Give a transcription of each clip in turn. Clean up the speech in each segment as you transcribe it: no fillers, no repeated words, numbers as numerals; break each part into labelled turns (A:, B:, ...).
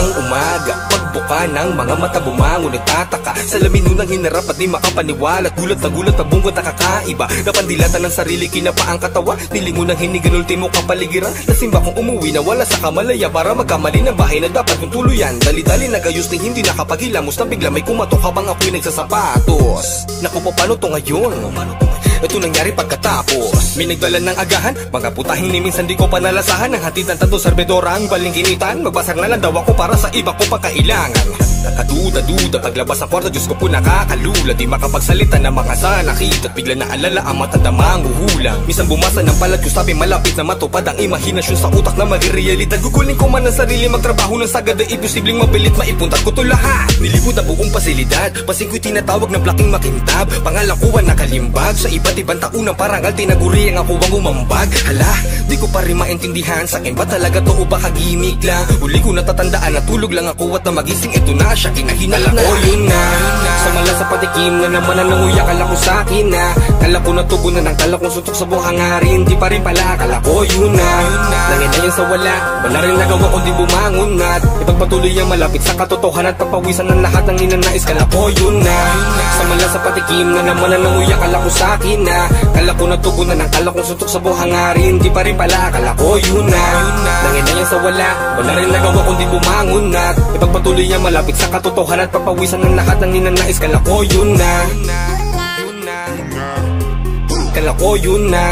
A: ng umaga, pagbuka ng mga mata bumangon, nagtataka. Salamin nun ang hinarap at di makapaniwala. Gulat na bungkot nakakaiba. Napandilatan ng sarili, kinapa ang katawa. Nilingon ng hinigan, ultimo kapaligiran. Nasimba kong umuwi na wala sa kamalaya, para magkamali ng bahay na dapat kong tuluyan. Dali-dali nagayos ni hindi nakapaghilamos, na bigla may kumatok habang ako'y nagsasapatos. Naku po, paano to ngayon? Ito nangyari pagkatapos may nagdala ng agahan, mga putahing ni minsan di ko pa nalasahan. Ang hatid ng tato serbedora ang balingkinitan, magbasag na lang daw ako para sa iba ko pa kailangan. Nakaduda-duda paglabas ng kwarto, Diyos ko po nakakalula. Di makapagsalita ng mga sanakit at bigla naalala ang matandamang uhulang. Minsan bumasa ng palad ko, sabi malapit na matupad ang imahinasyon sa utak na magrealidad. Gugulin ko man ang sarili, magtrabaho ng sagad ay imposibleng mapilit, maipuntat ko to lahat. Nilibot ang buong pasilidad, pasing ko'y tinatawag na blaking makintab. Pangalakuan nakalimbag sa iba't ibang taunang parangal, tinaguri ang ako ang umambag. Hala, di ko pa rin maintindihan, sa akin ba talaga to o baka gimmick lang? Uli ko natatandaan, natulog lang ako at namagising, eto na siya, kinahinala ko yun na. Samala sa patikim na naman ang nanguya, kala ko sa akin na. Kala ko natugunan ang kala kong suntok sa buong hangarin, di pa rin pala, kala ko yun na. Nanginayan sa wala rin nagawa kundi bumangon at ipagpatuloy ang malapit sa katotohanan at papawisan ng lahat ng ninanais, kala ko yun na. Samala sa patikim na naman ang nanguya, kala ko sa akin na. Kala ko natugunan ang kala kong suntok sa buong hangarin, di pa rin pala, kala ko yun na. Nanginayan sa wala rin nagawa kundi bumangon at ipagpatuloy ang malapit sa katotohanan at papawisan ng lahat ng ninanais, kala ko yun na. Kala ko yun na.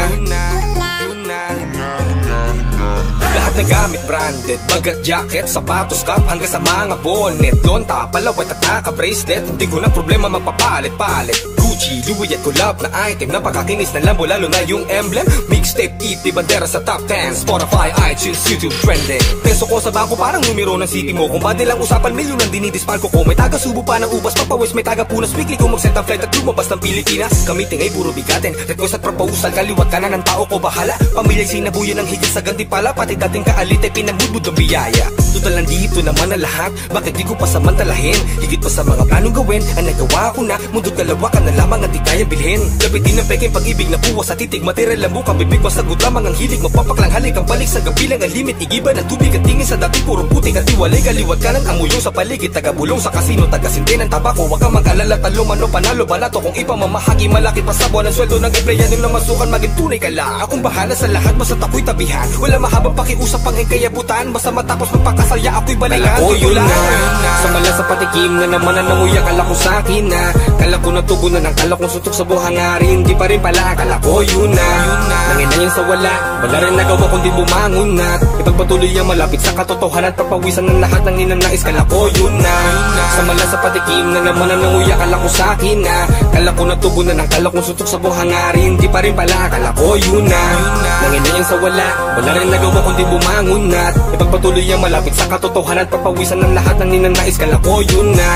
A: Lahat na gamit branded, bagat, jacket, sapatos, cap, hanggang sa mga bonnet. Lonta, palawat at naka-bracelet, hindi ko na problema magpapalit-palit. Gucci, Louis at collab na item, napakakinis na lambo, lalo na yung emblem. Mixtape, EP, bandera sa top 10, Spotify, iTunes, YouTube, trending. Peso ko sa bangko parang numero ng city mo. Kung ba nilang usapan, milyon ang dinidispalko ko. May taga-subo pa ng ubas, papawis, may taga-punas. Weekly ko mag-set ang flight at lumabas ng Pilipinas. Kamiting ay puro bigatin, request at proposal, kaliwat ka na ng tao ko bahala. Pamilya'y sinabuyan ng higit sa gantipala, pati dating kaalit ay pinamudbud ng biyaya. Total nandito naman ang lahat, bakit di ko pa samantalahin? Higit pa sa mga planong gawin, ang nagawa ko na. Mundo't dalawa ka na lamang at di kayang bilhin. Lapitin ng peking pag-ibig na puwas sa titig, material ang bukang bibig, masagot lamang ang hilig. Mapapaklang halik ang balik sa gabilang ang limit. Igiba ng tubig at tingin sa dati puro putik at iwalay. Kaliwat ka ng amuyong sa paligid, taga-bulong sa kasino, taga-sinte ng tabako. Huwag kang mag-alala, talo man o panalo, balato. Kung ipamamahagi, malaki pa sa buwan ang sweldo ng empleyado na masukan, maging tunay ka lang. Akong bahala sa lahat, basta ako'y tabihan. Wala mahabang pakiusap pang kayabutan, basta matapos magpakasaya ako'y balikan. Kala ko yun na. Samala sa patikim na naman ang nanguya, kala ko sa akin na. Kala ko natugunan ang kala kong suntok sa buong hangarin, di pa rin pala, kala ko yun na. Nanginayan sa wala rin nagawa kundi bumangon at ipagpatuloy ang malapit sa katotohanan at papawisan ng lahat ng ninanais, kala ko yun na. Samala sa patikim na naman ang nanguya, kala ko sa akin na. Kala ko natugunan ang kala kong suntok sa buong hangarin, di pa rin pala, kala ko yun na. Nanginayan sa wala rin nagawa kundi bumangon at ipagpatuloy ang malapit sa katotohanan at papawisan ng lahat ng ninanais, kala ko yun na.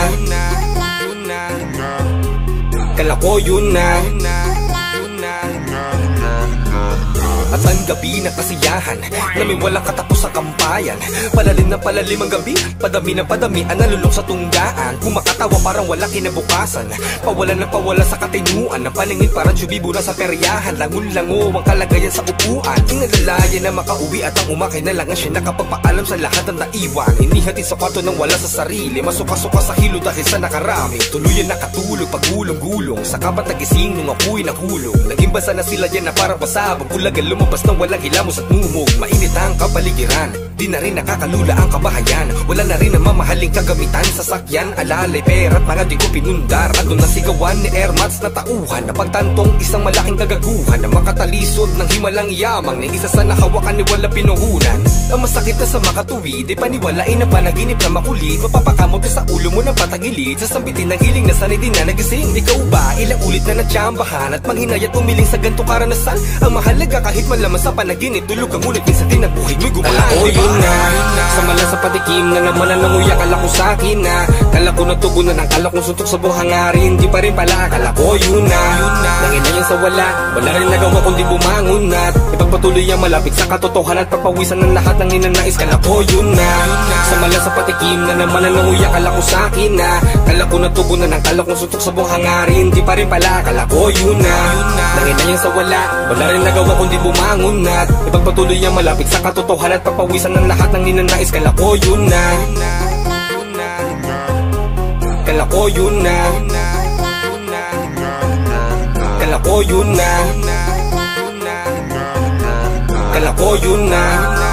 A: Kala ko yun na. At ang gabi ng kasiyahan na may walang katapos sa kampayan. Palalim na palalim ang gabi, padami na padami ang nalulok sa tunggaan. Kumakatawa parang walang kinabukasan, pawala na pawala sa katinuan. Ang paningin parang tsubibo na sa peryahan. Langon-lango ang kalagayan sa upuan. Inalalaya na makauwi at ang umakay na lang siya nakapagpaalam sa lahat ng naiwan. Inihatid sa kwarto nang wala sa sarili, masuka-suka sa hilo dahil sa nakarami. Tuluyan nakatulog pagulong-gulong, sa kabat nagising nung ako'y nahulog. Naging basa na sila yan na parang pasabog, kulagan lumabas na walang hilamos at mumog. Mainit ang kapaligiran, di na rin nakakalula ang kabahayan. Wala na rin ang mamahaling kagamitan, sasakyan, alalay, pera at mga di ko pinundar. At doon nasigawan ni Airmats na tauhan, napagtantong isang malaking kagaguhan na makatalisod ng himalang yamang na isa sa nakawakan ni wala pinuhunan. Ang masakit na sa makatuwid, di paniwalain na panaginip na makulit. Mapapakamot ka sa ulo mo ng patagilid, sasambitin ng hiling na sanay din na nagising. Ikaw ba ilang ulit na natsambahan at manghinayat umiling sa ganto karanasan? Ang mahalaga kahit malaman sa panaginip, tulog ka ngunit minsan din ang buhay mo'y gumalaan. Kala ko yun na. Samala sa patikim na naman ang nanguya, kala ko sa akin na. Kala ko natugunan ang kala kong suntok sa buong hangarin, di pa rin pala, kala ko yun na. Nanginayan sa wala rin nagawa kundi bumangon at ipagpatuloy ang malapit sa katotohanan at papawisan ng lahat ng ninanais, kala ko yun na. Samala sa patikim na naman ang nanguya, kala ko sa akin na. Kala ko natugunan ang kala kong suntok sa buong hangarin, di pa rin pala, kala ko yun na. Nanginayan sa wala rin nagawa kundi bumangon at ipagpatuloy ang malapit sa katotohanan at papawisan ng lahat ng ninanais, kala ko yun na. Kala ko yun na, kala ko yun na, kala ko yun na.